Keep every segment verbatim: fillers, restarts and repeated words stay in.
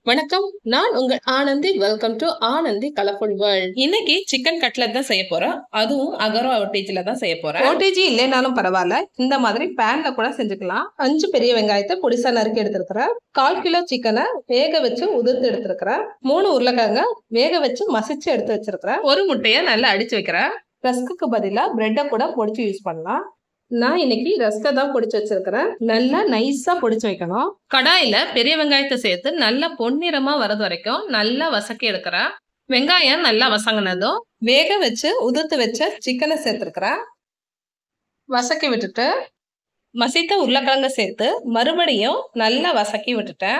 வணக்கம். நான் உங்கள் Anandhi. Welcome to Anandhi colourful world. இன்னைக்கு சிக்கன் கட்லட் தான் செய்ய போறோம். அதுவும் அகரோ ஓடிஜில தான் செய்ய போறேன். ஓடிஜி இல்லைனாலும் பரவாயில்ல, இந்த மாதிரி பேன்ல கூட செஞ்சுக்கலாம். அஞ்சு பெரிய வெங்காயத்தை பொடிசா நறுக்கி எடுத்திருக்கிறேன். கால் கிலோ சிக்கனை வேக வச்சு உதிர்த்து எடுத்திருக்கிறேன். மூணு உருளைக்கிழங்க வேக வச்சு மசிச்சு எடுத்து வச்சிருக்கிறேன். ஒரு முட்டையை நல்லா அடிச்சு வைக்கிறேன். ரஸ்க்கு பதிலா பிரெட்டை கூட பொடிச்சு யூஸ் பண்ணலாம். நான் இன்னைக்கு ரஸ்கை தான் பொடிச்சு வச்சிருக்கிறேன். நல்லா நைஸா பொடிச்சு வைக்கணும். கடாயில பெரிய வெங்காயத்தை சேர்த்து நல்லா பொன்னிறமா வரது வரைக்கும் நல்லா வசக்கி எடுக்கிறேன். வெங்காயம் நல்லா வசங்கினதும் வேக வச்சு உதிர்த்து வச்ச சிக்கனை சேர்த்துருக்கிறேன். வசக்கி விட்டுட்டு மசித்த உருளைக்கிழங்க சேர்த்து மறுபடியும் நல்லா வசக்கி விட்டுட்டேன்.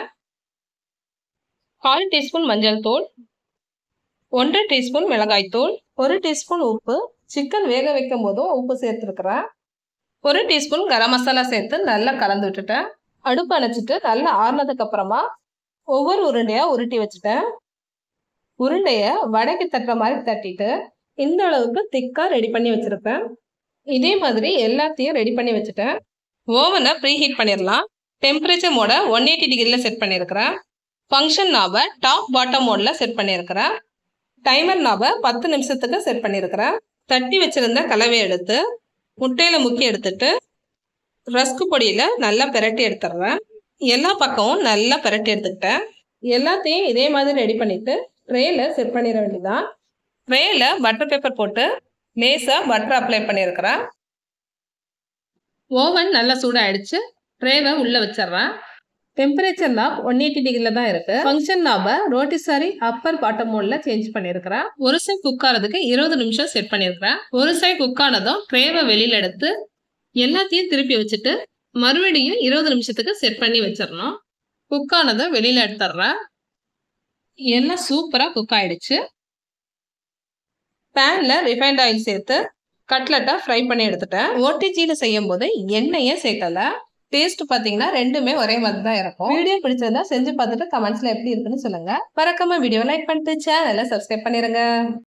கால் டீஸ்பூன் மஞ்சள் தூள், ஒன்றரை டீஸ்பூன் மிளகாய் தூள், ஒரு டீஸ்பூன் உப்பு, சிக்கன் வேக வைக்கும் போதும் உப்பு சேர்த்துருக்கிறேன். ஒரு டீஸ்பூன் கரம் மசாலா சேர்த்து நல்லா கலந்து விட்டுட்டேன். அடுப்பு அணைச்சிட்டு நல்லா ஆறுனதுக்கு அப்புறமா ஒவ்வொரு உருண்டையா உருட்டி வச்சுட்டேன். உருண்டைய வடைக்கு தட்டுற மாதிரி தட்டிட்டு இந்த அளவுக்கு திக்கா ரெடி பண்ணி வச்சிருப்பேன். இதே மாதிரி எல்லாத்தையும் ரெடி பண்ணி வச்சுட்டேன். ஓவனை ப்ரீ ஹீட் பண்ணிடலாம். டெம்பரேச்சர் மோட ஒன் எயிட்டி டிகிரியில் செட் பண்ணியிருக்கிறேன். ஃபங்க்ஷன் நாபை டாப் பாட்டம் மோடில் செட் பண்ணியிருக்கிறேன். டைமர் நாபை பத்து நிமிஷத்துக்கு செட் பண்ணியிருக்கிறேன். தட்டி வச்சிருந்த கலவையை எடுத்து முட்டையில் முக்கி எடுத்துட்டு ரஸ்கு பொடியில் நல்லா பிரட்டி எடுத்துடுறேன். எல்லா பக்கமும் நல்லா பிரட்டி எடுத்துக்கிட்டேன். எல்லாத்தையும் இதே மாதிரி ரெடி பண்ணிட்டு ட்ரேல செட் பண்ணிட வேண்டியதான். ட்ரேல பட்டர் பேப்பர் போட்டு லேசாக பட்டர் அப்ளை பண்ணியிருக்கிறேன். ஓவன் நல்லா சூடாகிடுச்சு. ட்ரேவை உள்ளே வச்சிட்றேன். டெம்பரேச்சர் நாப் ஒன் எயிட்டி டிகிரியில் தான் இருக்கு. ஃபங்க்ஷன் நாபை ரோட்டி சாரி அப்பர் பாட்டம் மோடில் சேஞ்ச் பண்ணியிருக்கிறேன். ஒரு சைட் குக் ஆகிறதுக்கு இருபது நிமிஷம் செட் பண்ணியிருக்கிறேன். ஒரு சைட் குக் ஆனதும் ட்ரேவை வெளியில் எடுத்து எல்லாத்தையும் திருப்பி வச்சுட்டு மறுபடியும் இருபது நிமிஷத்துக்கு செட் பண்ணி வச்சிடணும். குக் ஆனதும் வெளியில் எடுத்துட்றேன். எல்லாம் சூப்பராக குக் ஆகிடுச்சு. பேனில் ரிஃபைண்ட் ஆயில் சேர்த்து கட்லெட்டாக ஃப்ரை பண்ணி எடுத்துட்டேன். ஓடிஜியில் செய்யும் போது எண்ணெயே சேர்க்கலை. டேஸ்ட் பார்த்தீங்கன்னா ரெண்டுமே ஒரே மாதிரி தான் இருக்கும். வீடியோ பிடிச்சிருந்தா செஞ்சு பார்த்துட்டு கமெண்ட்ஸில் எப்படி இருக்குன்னு சொல்லுங்கள். மறக்காம வீடியோ லைக் பண்ணிட்டு சேனலை சப்ஸ்கிரைப் பண்ணிடுங்க.